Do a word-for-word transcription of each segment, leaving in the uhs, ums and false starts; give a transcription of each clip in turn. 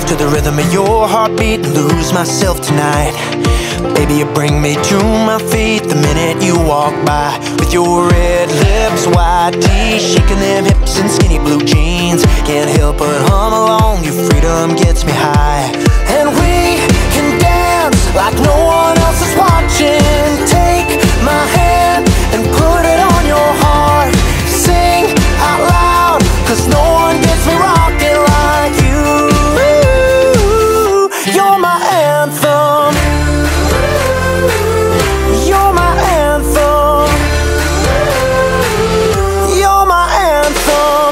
to the rhythm of your heartbeat and lose myself tonight. Baby, you bring me to my feet the minute you walk by, with your red lips, white teeth, shaking them hips and skinny blue jeans. Can't help but hum along, your freedom gets me high. And we can dance like no one else is watching. Take my hand and put it on your heart. Sing out loud, cause no one gets me rocking like you. You're my anthem. You're my anthem. You're my anthem.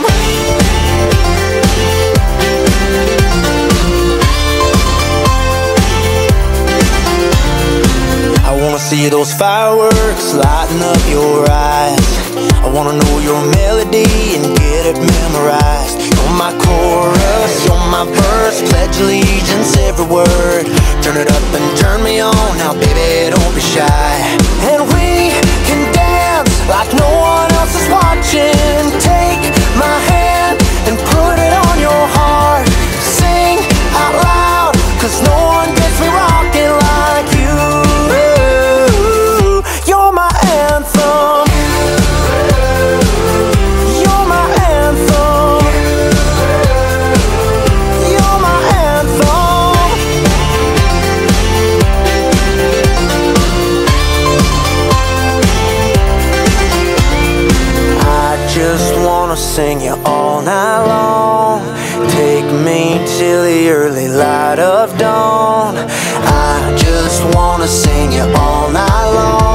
I wanna see those fireworks lighting up your eyes. I wanna know your melody and get it memorized. You're my chorus, you're my verse, pledge allegiance every word. Turn it up and turn me on, now baby don't be shy. And we can dance like no one else is watching. Take my hand and put it on your heart. Sing out loud, cause no one gets me rocking like you. You're my anthem. You're my anthem. You're my anthem. I just wanna sing you all night long. Take me till the early light of dawn. I just wanna sing you all night long.